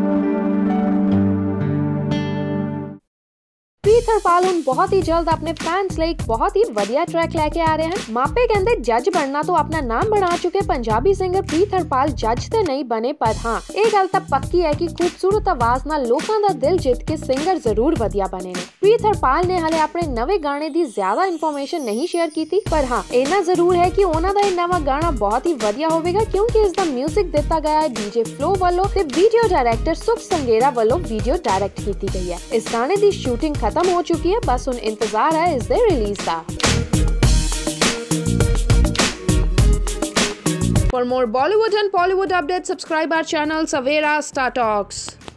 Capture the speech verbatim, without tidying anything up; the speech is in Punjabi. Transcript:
ਪ੍ਰੀਤ ਹਰਪਾਲ ਹੁਣ ਬਹੁਤ ਹੀ ਜਲਦ ਆਪਣੇ ਫੈਨਸ ਲਈ ਇੱਕ ਬਹੁਤ ਹੀ ਵਧੀਆ ਟਰੈਕ ਲੈ ਕੇ ਆ ਰਹੇ ਹਨ। ਮਾਪੇ ਕਹਿੰਦੇ ਜੱਜ ਬਣਨਾ ਤੋਂ ਆਪਣਾ ਨਾਮ ਬਣਾ ਚੁੱਕੇ ਪੰਜਾਬੀ ਸਿੰਗਰ ਪ੍ਰੀਤ ਹਰਪਾਲ ਜੱਜ ਤੇ ਨਹੀਂ ਬਣੇ, ਪਰ ਹਾਂ ਇਹ ਗੱਲ ਤਾਂ ਪੱਕੀ ਹੈ ਕਿ ਖੂਬਸੂਰਤ ਆਵਾਜ਼ ਨਾਲ ਲੋਕਾਂ ਦਾ ਦਿਲ ਜਿੱਤ ਕੇ ਸਿੰਗਰ ਜ਼ਰੂਰ ਵਧੀਆ ਬਣੇ ਨੇ। ਪ੍ਰੀਤ ਹਰਪਾਲ ਨੇ ਹਲੇ ਆਪਣੇ ਨਵੇਂ ਗਾਣੇ ਦੀ ਜ਼ਿਆਦਾ ਇਨਫੋਰਮੇਸ਼ਨ ਨਹੀਂ ਸ਼ੇਅਰ ਕੀਤੀ, ਪਰ ਹਾਂ ਇੰਨਾ ਜ਼ਰੂਰ ਹੈ ਕਿ ਉਹਨਾਂ ਦਾ ਇਹ ਨਵਾਂ ਗਾਣਾ ਬਹੁਤ ਹੀ ਵਧੀਆ ਹੋਵੇਗਾ, ਕਿਉਂਕਿ ਇਸ ਦਾ ਮਿਊਜ਼ਿਕ ਦਿੱਤਾ ਗਿਆ ਹੈ ਡੀਜੇ ਫਲੋ ਵੱਲੋਂ ਤੇ ਵੀਡੀਓ ਡਾਇਰੈਕਟਰ ਸੁਖ ਸੰਗੇਰਾ ਵੱਲੋਂ ਵੀਡੀਓ ਡਾਇਰੈਕਟ ਕੀਤੀ ਗਈ ਹੈ। ਇਸ ਗਾਣੇ ਦੀ ਸ਼ੂਟਿੰਗ खत्म हो चुकी है, बस उन इंतजार है इस दे रिलीज का। For more Bollywood and Bollywood updates, subscribe our channel Savera Star Talks.